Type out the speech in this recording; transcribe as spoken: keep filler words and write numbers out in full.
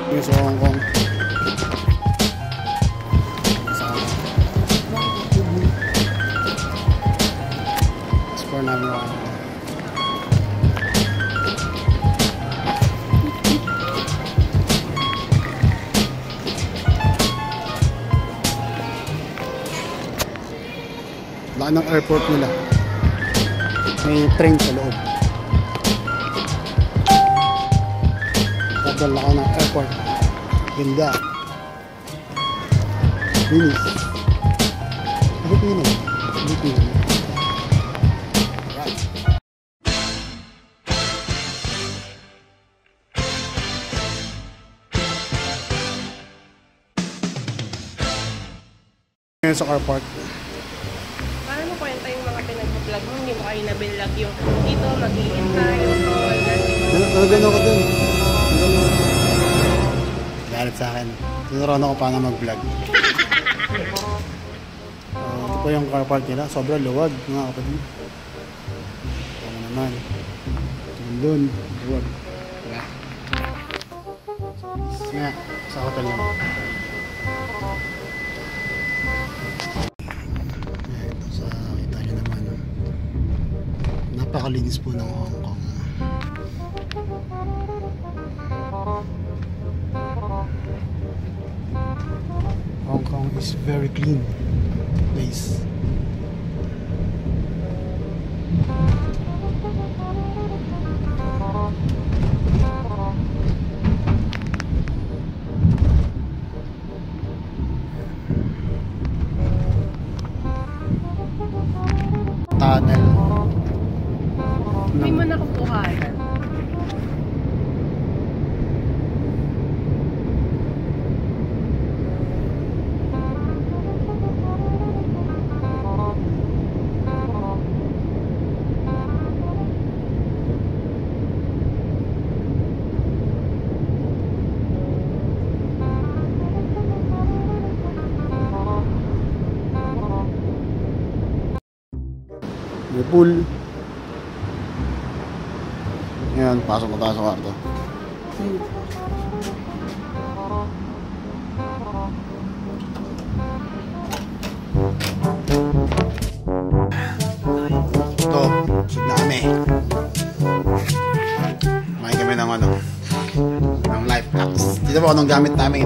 Yung sa Hong Kong. Explore namin ako. Laki ng airport nila. May train sa loob. Sobrang laki ng airport. Ganda. Linis. Linis. Linis. Right. Ngayon sa car park. Paano mo kwenta yung mga pinag-vlog mo? Hindi mo kayo nabilag yung dito, mag-iintay, yung all that. Nalagyan ako dun. Galit sa akin. Tinuruan ako paano mag-vlog. Uh, ito po yung car park nila. Sobrang luwag, mga kapatid. Ito naman. Dun, luwag. Wala. Nga, sa hotel naman. Ito sa kita nyo naman. Napakalinis po ng Hong Kong. Hong Kong is very clean place. Tunnel. Hindi mo nakukuhanan. May pool. Ngayon, pasok na tayo sa kwarto. Ito, busog na kami. May kami ng ano, ng life packs. Dito po anong gamit namin.